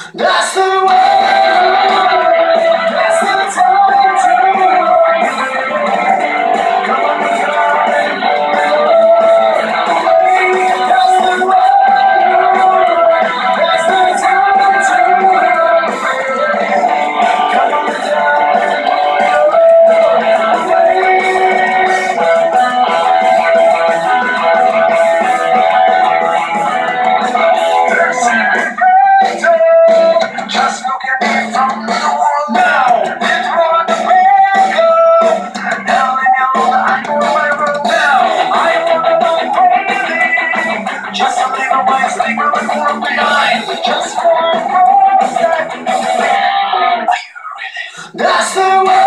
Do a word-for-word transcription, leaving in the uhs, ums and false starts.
That's the way. That's the time to come on, darling, hold it on. That's the way. That's the time to come on, darling, just look at me from the wall now. It's rolling the bell. Down in your road, I know my road now. I wanna go crazy. Just a little while, sleeper and more behind. Just one more step. Are you ready? That's the way.